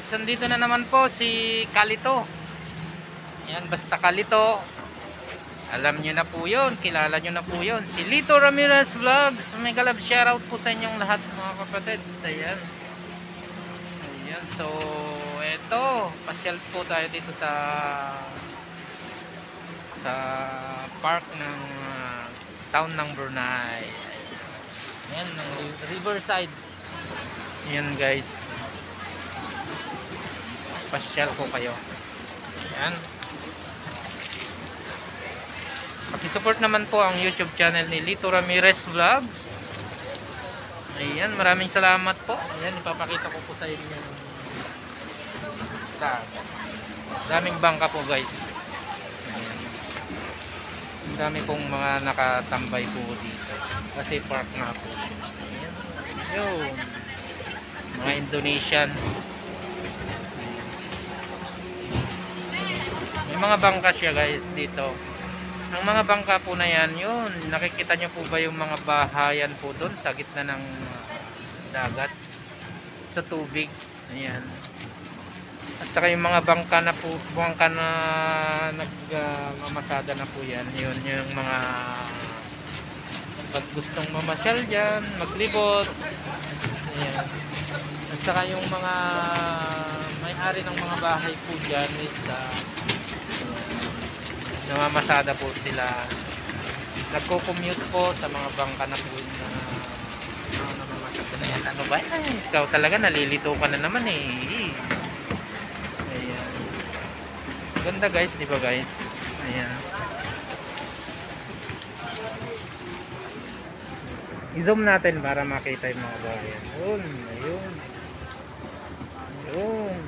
andito na naman po si Kalito. Yan, basta Kalito. Alam nyo na po yun, kilala nyo na po yun. Si Lito Ramirez Vlogs. May galab shoutout po sa inyong lahat mga kapatid. Ayan. Ayan, so eto, pasyal po tayo dito sa park ng town ng Brunei. Ayan, ng Riverside. Ayan guys, pasyal po kayo. Ayan, pakisupport naman po ang YouTube channel ni Lito Ramirez Vlogs. Ayan, maraming salamat po. Ayan, ipapakita ko po sa inyo yung daming bangka po guys. Ayan, dami pong mga nakatambay po dito kasi park nga po. Ayan, yun, mga Indonesian. May mga bangka siya guys dito. Ang mga bangka po na yan, yun, nakikita nyo po ba yung mga bahayan po doon sa gitna ng dagat, sa tubig. Ayan. At saka yung mga bangka na nagmamasada na po yan, yun yung mga pag gustong mamasyal dyan, maglibot. Ayan. At saka yung mga may-ari ng mga bahay po dyan is namamasada po sila, nagko-commute po sa mga bangka na po na namamasada na yan. Ano ba? Ay, ikaw talaga nalilito ka na naman eh. Ayan, ganda guys, di ba guys? Ayan, i-zoom natin para makita yung mga bahay. Ayun, ayun, ayun,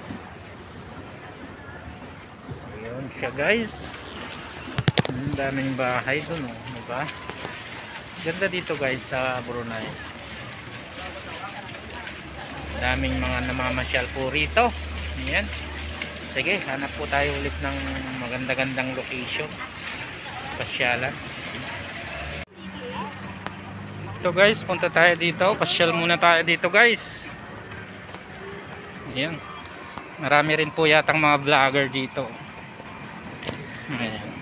ayun siya guys. Daming bahay dun, oh, diba? Ganda dito guys sa Brunei. Daming mga namamasyal po rito. Ayan. Sige, hanap po tayo ulit ng maganda-gandang location, pasyalan. Ito guys, punta tayo dito, pasyal muna tayo dito guys. Ayan, marami rin po yatang mga vlogger dito. Ayan.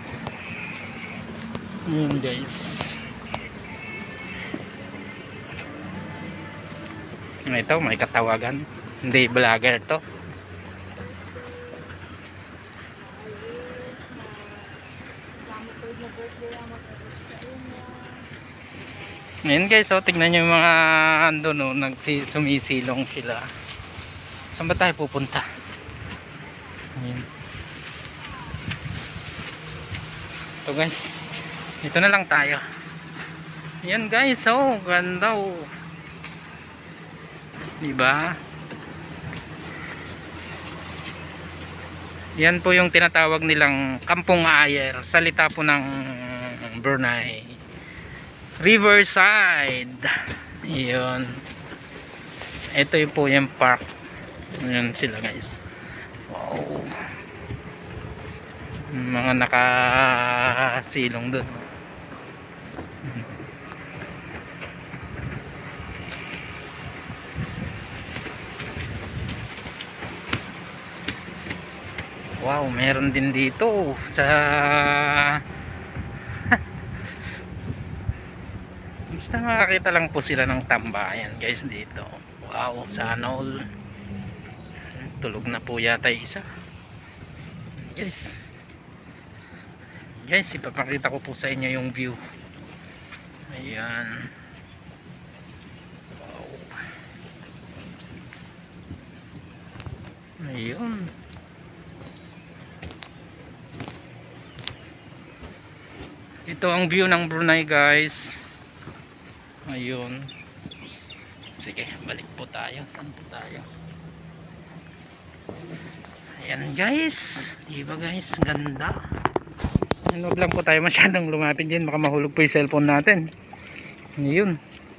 Guys, ito may katawagan, hindi vlogger to. Ngayon guys, so tignan nyo yung mga ando no, sumisilong sila. Saan ba tayo pupunta? Ayan. Ito guys, dito na lang tayo. Yan guys, oh, ganda oh. Diba? Yan po yung tinatawag nilang Kampong Ayer, salita po ng Brunei. Riverside. Yun. Ito yung po yung park. Yan sila guys. Wow. Mga nakasilong doon. Wow, meron din dito sa basta makakita lang po sila ng tambayan guys dito. Wow, sana all. Tulog na po yata isa. Yes. Guys, ipapakita ko po sa inyo yung view. Ayan. Wow. Ayun. Ito ang view ng Brunei guys. Ayun. Sige, balik po tayo. Saan po tayo? Ayan guys. Diba guys, ganda. Huwag lang po tayo masyadong lumapit din, baka mahulog po yung cellphone natin. Ayun.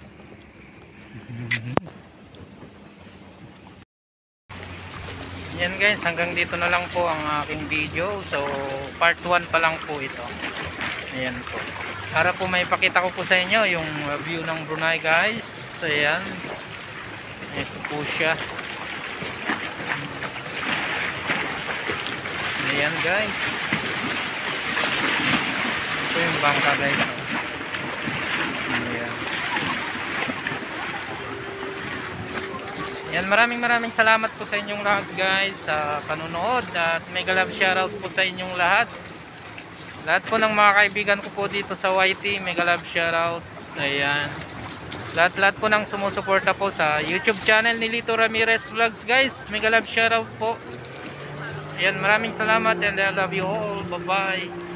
Yan guys, hanggang dito na lang po ang aking video. So part 1 pa lang po ito. Ayan po, para po may pakita ko po sa inyo yung view ng Brunei guys. Ayan, ito po siya. Ayan guys. Ito yung bangka guys. Ayan. Yan, maraming salamat po sa inyong lahat guys sa panunood at mega love shoutout po sa inyong lahat. Lahat po ng mga kaibigan ko po dito sa YT, mega love shoutout. Ayan. Lahat po ng sumusuporta po sa YouTube channel ni Lito Ramirez Vlogs guys, mega love shoutout po. Ayan, maraming salamat and I love you all. Bye bye.